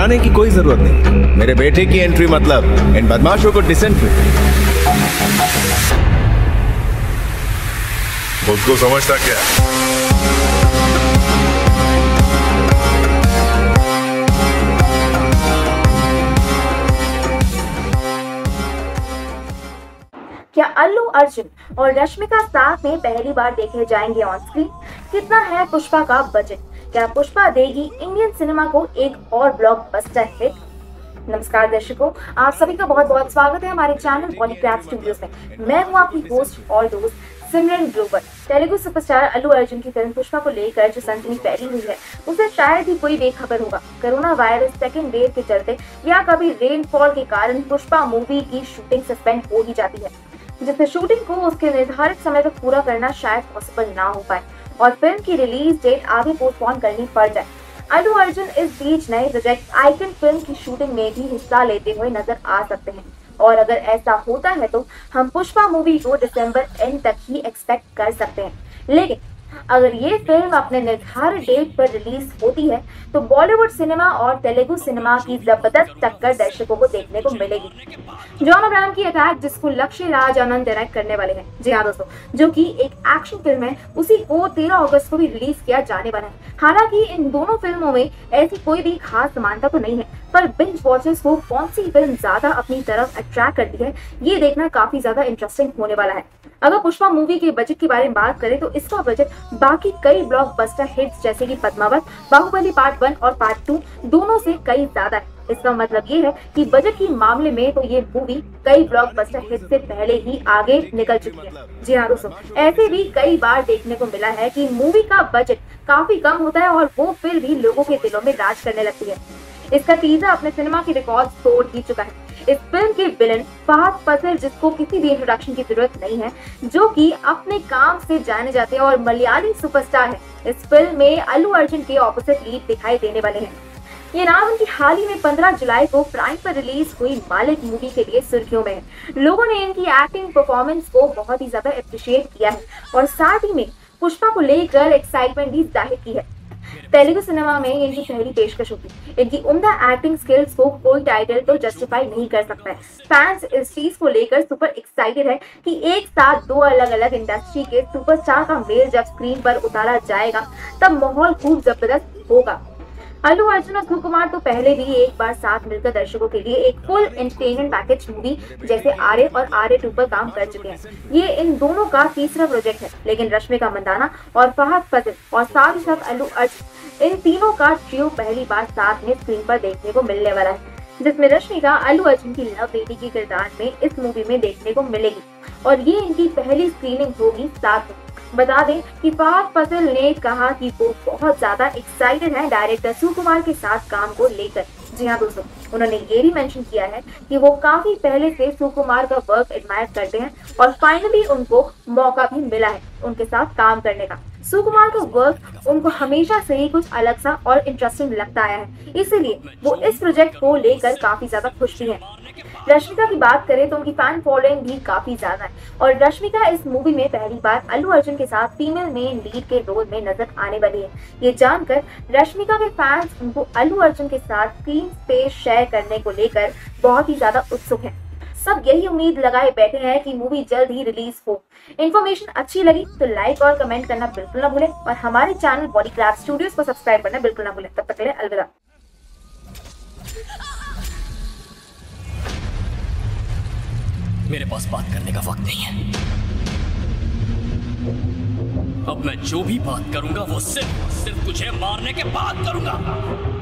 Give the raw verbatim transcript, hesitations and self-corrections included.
घबराने की कोई जरूरत नहीं। मेरे बेटे की एंट्री मतलब इन बदमाशों को डिसेंट्री। खुद को समझता क्या? क्या अल्लू अर्जुन और रश्मिका साथ में पहली बार देखे जाएंगे ऑन स्क्रीन? कितना है पुष्पा का बजट? क्या पुष्पा देगी इंडियन सिनेमा को एक और ब्लॉकबस्टर हिट? नमस्कार दर्शकों, आप सभी का बहुत बहुत स्वागत है हमारे चैनल बॉलीक्राफ्ट स्टूडियोज में। मैं हूं आपकी होस्ट और दोस्त सिमरन ग्रोवर। तेलुगु सुपरस्टार अल्लू अर्जुन की फिल्म पुष्पा को लेकर जो सनसनी फैली हुई है उसे शायद ही कोई बेखबर होगा। कोरोना वायरस सेकेंड वेव के चलते या कभी रेनफॉल के कारण पुष्पा मूवी की शूटिंग सस्पेंड हो ही जाती है, जिससे शूटिंग को उसके निर्धारित समय तक पूरा करना शायद पॉसिबल ना हो पाए और फिल्म की रिलीज डेट आगे पोस्टपोन करनी पड़ जाए। अल्लू अर्जुन इस बीच नए प्रोजेक्ट आइकन फिल्म की शूटिंग में भी हिस्सा लेते हुए नजर आ सकते हैं और अगर ऐसा होता है तो हम पुष्पा मूवी को दिसंबर एंड तक ही एक्सपेक्ट कर सकते हैं। लेकिन अगर ये फिल्म अपने निर्धारित डेट पर रिलीज होती है तो बॉलीवुड सिनेमा और तेलुगु सिनेमा की जबरदस्त टक्कर दर्शकों को देखने को मिलेगी। जॉन अब्राहम की अटैक, जिसको लक्ष्य राज आनंद डायरेक्ट करने वाले हैं, जी हाँ दोस्तों, जो कि एक एक्शन फिल्म है, उसी को तेरह अगस्त को भी रिलीज किया जाने वाला है। हालांकि इन दोनों फिल्मों में ऐसी कोई भी खास समानता तो नहीं है, पर बिंज वॉचर्स को कौन सी फिल्म ज्यादा अपनी तरफ अट्रैक्ट करती है ये देखना काफी ज्यादा इंटरेस्टिंग होने वाला है। अगर पुष्पा मूवी के बजट के बारे में बात करें तो इसका बजट बाकी कई ब्लॉकबस्टर हिट्स जैसे कि पद्मावत, बाहुबली पार्ट वन और पार्ट टू दोनों से कई ज्यादा है। इसका मतलब ये है कि बजट के मामले में तो ये मूवी कई ब्लॉकबस्टर हिट से पहले ही आगे निकल चुकी है। जी हाँ दोस्तों, ऐसे भी कई बार देखने को मिला है कि मूवी का बजट काफी कम होता है और वो फिर भी लोगों के दिलों में राज करने लगती है। इसका टीजर अपने सिनेमा की रिकॉर्ड तोड़ ही चुका है। इस फिल्म के विलन फहद फासिल, जिसको किसी भी इंट्रोडक्शन की जरूरत नहीं है, जो कि अपने काम से जाने जाते हैं और मलयाली सुपरस्टार है, इस फिल्म में अल्लू अर्जुन के ऑपोजिट लीड दिखाई देने वाले हैं। ये नाम उनकी हाल ही में पंद्रह जुलाई को प्राइम पर रिलीज हुई मालिक मूवी के लिए सुर्खियों में है। लोगों ने इनकी एक्टिंग परफॉर्मेंस को बहुत ही ज्यादा अप्रिशिएट किया है और साथ ही में पुष्पा को लेकर एक्साइटमेंट भी जाहिर की है। तेलुगु सिनेमा में इनकी पहली पेशकश होगी। इनकी उम्दा एक्टिंग स्किल्स को कोई टाइटल तो जस्टिफाई नहीं कर सकता है। फैंस इस चीज को लेकर सुपर एक्साइटेड है कि एक साथ दो अलग अलग इंडस्ट्री के सुपरस्टार का मेल जब स्क्रीन पर उतारा जाएगा तब माहौल खूब जबरदस्त होगा। अल्लू अर्जुन और सुकुमार तो पहले भी एक बार साथ मिलकर दर्शकों के लिए एक फुल एंटरटेनमेंट पैकेज मूवी जैसे आर्य और आर्य टू पर काम कर चुके हैं। ये इन दोनों का तीसरा प्रोजेक्ट है, लेकिन रश्मिका मंदाना और फहद फासिल और साथ ही साथ अल्लू अर्जुन, इन तीनों का ट्रियो पहली बार साथ में स्क्रीन पर देखने को मिलने वाला है, जिसमें रश्मिका अल्लू अर्जुन की लव बेटी की किरदार में इस मूवी में देखने को मिलेगी और ये इनकी पहली स्क्रीनिंग होगी साथ में। बता दें कि फहद फासिल ने कहा कि वो बहुत ज्यादा एक्साइटेड है डायरेक्टर सुकुमार के साथ काम को लेकर। जी हाँ दोस्तों, उन्होंने ये भी मेंशन किया है कि वो काफी पहले से सुकुमार का वर्क एडमायर करते हैं और फाइनली उनको मौका भी मिला है उनके साथ काम करने का। सुकुमार का वर्क उनको हमेशा से ही कुछ अलग सा और इंटरेस्टिंग लगता आया है, इसीलिए वो इस प्रोजेक्ट को लेकर काफी ज्यादा खुश भी हैं। रश्मिका की बात करें तो उनकी फैन फॉलोइंग भी काफी ज्यादा है और रश्मिका इस मूवी में पहली बार अल्लू अर्जुन के साथ फीमेल मेन लीड के रोल में नजर आने वाली है। ये जानकर रश्मिका के फैंस उनको अल्लू अर्जुन के साथ स्क्रीन स्पेस शेयर करने को लेकर बहुत ही ज्यादा उत्सुक हैं। सब यही उम्मीद लगाए बैठे हैं कि मूवी जल्द ही रिलीज हो। इन्फॉर्मेशन अच्छी लगी तो लाइक और कमेंट करना बिल्कुल ना भूलें और हमारे चैनल बॉलीक्राफ्ट स्टूडियोज को सब्सक्राइब करना बिल्कुल ना भूलें। तब तक के लिए अलविदा। मेरे पास बात करने का वक्त नहीं है। अब मैं जो भी बात करूंगा वो सिर्फ सिर्फ तुझे मारने के बाद करूंगा।